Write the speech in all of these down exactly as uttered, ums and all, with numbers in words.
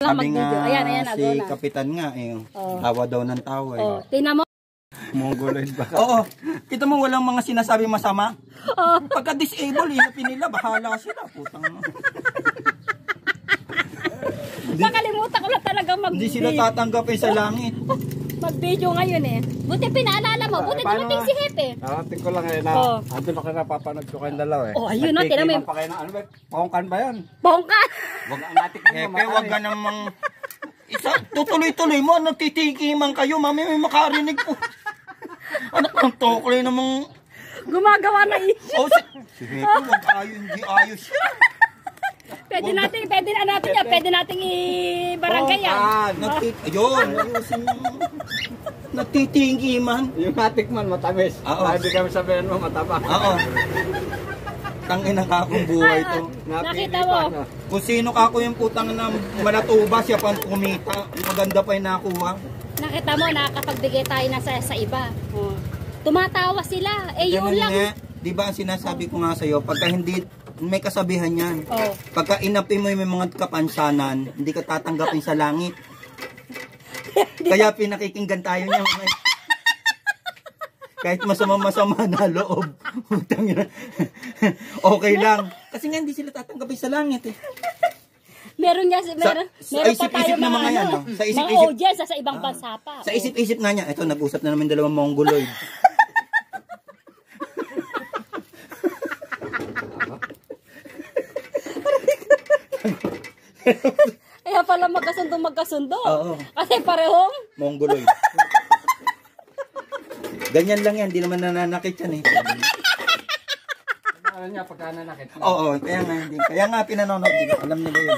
ka Sabi nga mag-video. Ayan, ayan, si agona. Kapitan nga eh. Oh. Tawa daw ng tawa eh. Oh, tingnan mo. Mongoloid ba? Oo. Kita mo walang mga sinasabi masama? Oh. Pagka-disable, inapin nila, bahala sila. Putang. Nakalimutan ko na talaga mag-video. Hindi sila tatanggapin sa langit. Mag-video ngayon eh. Buti pinaalala mo. Buti Eh, paano dumating nga? si Hepe. Narating ko lang eh na Oh. andun ako napapanood ko kayong dalaw eh. Oh, ayun, no, Nagtikiman tinan mo yung- pa kayo na ano ba? Pangkan ba yan? Bongka. Wag ang natik mo. Hepe, wag ka namang... Isa, tutuloy-tuloy mo, ano, titikiman kayo, mami, may makarinig po. Ano kang tokle namang... Gumagawa na issue. Oh, si, si Hepe, wag ayos, hindi ayos yan. Pwede natin, pwede na natin yan. Pwede nating i-barangay yan. Ah, Nagtit... Ayun, ayusin mo. Nagtitikiman. yung natik man matamis. Oo. Hindi kami sabihin mo mataba. Oo. Tangin ang kakong buhay to. Nakita mo. Kung sino kako yung putang na manatuba, siya pang kumita. Maganda pa yung nakuha. Nakita mo, nakakapagbigay tayo na sa, sa iba. Oh. Tumatawa sila. Eh, yun Ganun lang. nga. Di ba ang sinasabi ko nga sa'yo, pagka hindi, may kasabihan yan. Oh. Pagka inapi mo yung mga kapansanan, hindi ka tatanggapin sa langit. Kaya pinakikinggan tayo niya. Kahit masama-masama na loob. Okay lang. Kasi nga hindi sila tatanggapin sa langit eh. Meron niya, meron, sa meron pa isip-isip tayo na mga, mga yan, ano, no? Sa mga isip-isip- audience sa ibang bansa pa. Sa Oh. isip-isip nga niya, ito nag-usap na namin dalawang mongoloid. Kaya pala magkasundo magkasundo. Oo. Kasi parehong Mongoloid. Ganyan lang yan, di naman nananakit yan eh. Ano niya pagka nanakit? Oo, kaya nga hindi. Kaya nga pinanonood din. Alam nila yun.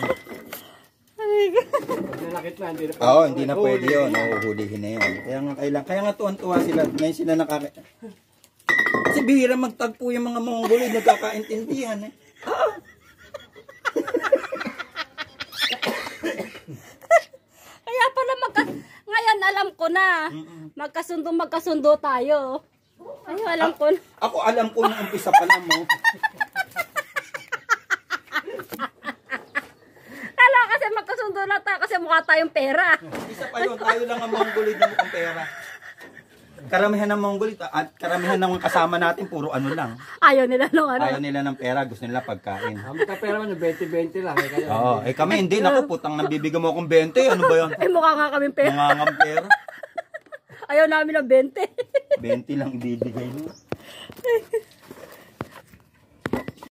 Pag nanakit na, hindi na pwede. Oo, hindi na pwede yun. Oo, hulihin na yun. Kaya nga kailang. Kaya nga tuwan-tuwa sila. Ngayon sila nakaka... Kasi bihira magtagpo yung mga Mongoloid. Nagkakaintindihan eh. kaya pala magka ngayon alam ko na. Magkasundo magkasundo tayo. Ay, alam ko na. Ako alam ko nung umpisa pa lang mo. Kala kasi magkasundo na tayo kasi mukha tayong pera. Isa pa yun, tayo lang ang Mongoloid na mukhang pera. Karamihan ng Mongoloid at karamihan ng kasama natin puro ano lang. Ayaw nila nung ano. Ayaw nila ng pera, gusto nila pagkain. Ang pera mo, twenty twenty lang. Eh, kaya, Oo, eh kami hindi, naku, putang nabibigyan mo akong twenty, ano ba yan? Ay, mukha nga kaming pera. Mga ngam pera, Ayaw namin ng twenty. twenty lang ibibigay mo.